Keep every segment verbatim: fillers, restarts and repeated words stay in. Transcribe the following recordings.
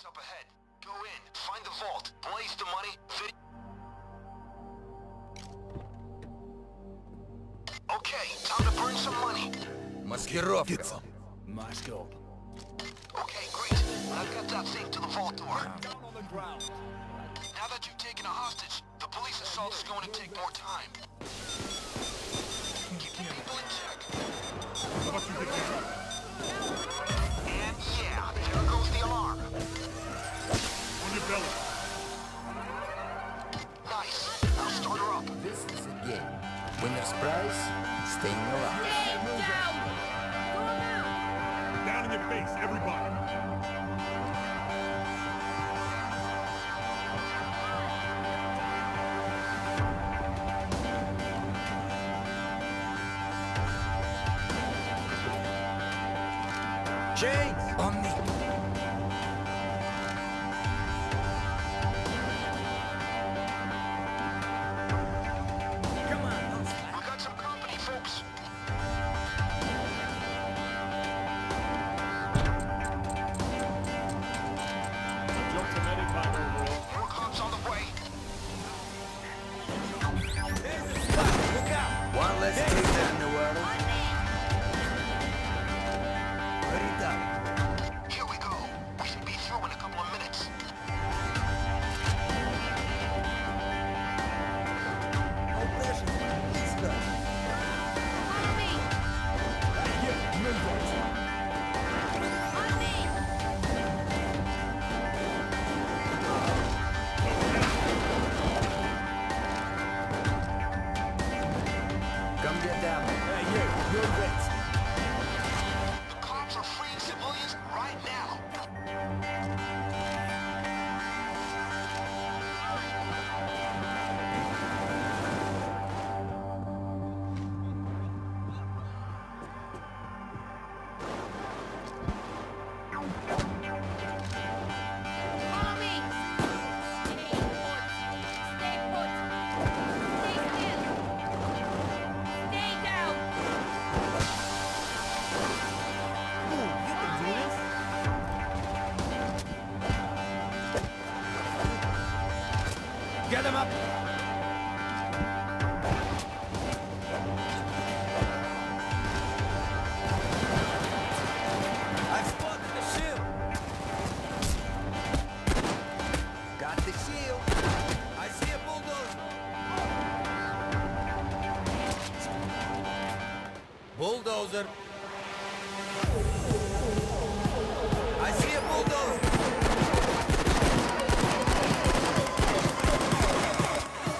base up ahead. Go in, find the vault, blaze the money, vid- Okay, time to burn some money. Маскировка. Let's go. Okay, great. I've got that thing to the vault door. Down on the ground. Now that you've taken a hostage, the police assault is going to take more time. Keep the people in check. And yeah, there goes the alarm. On your belly. Nice. Now start her up. This is a game. Winner's prize, staying alive. Stay down! Go now! Down in your face, everybody. Chains! On me! Come on, don't slack. We got some company, folks. Jump to medic back over. More cops on the way. There's a spot! Look out! One less prisoner in the world. Hurry up! Here we go. We should be through in a couple of minutes. No pressure. Let's go. On me! Yeah, move it. On me! Come get down. Hey, you, move it. The cops are freeing civilians right now. Follow me! Stay put! Stay put! Stay still! Stay down! Ooh, you can do this. Get him up! I've spotted the shield! Got the shield! I see a bulldozer! Bulldozer! I see a bulldozer!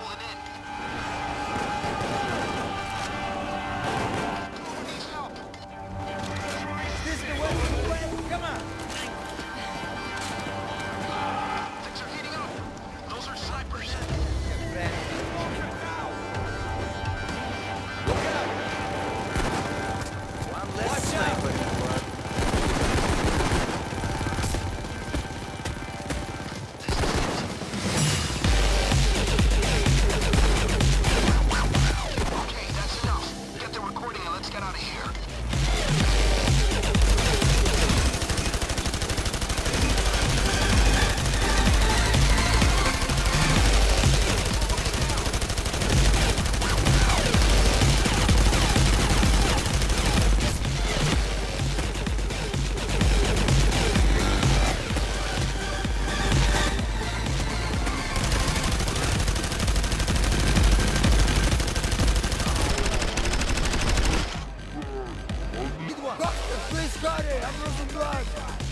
pulling in. Who needs help? Is this the way we went? Come on. Things are heating up. Those are snipers. One less sniper. Okay, that's enough. Get the recording and let's get out of here. Doctor, please cut it. I'm losing blood.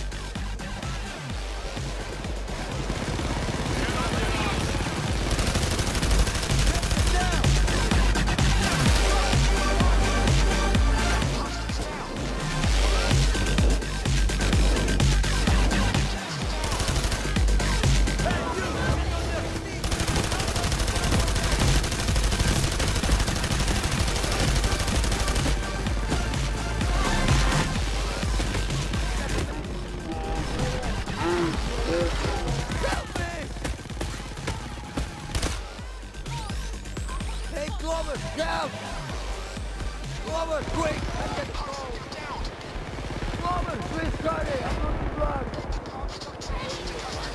Hey, Glover, down! Glover, quick! I'm getting cold! Glover, please cut it! I'm losing blood! Stop trashing the customer.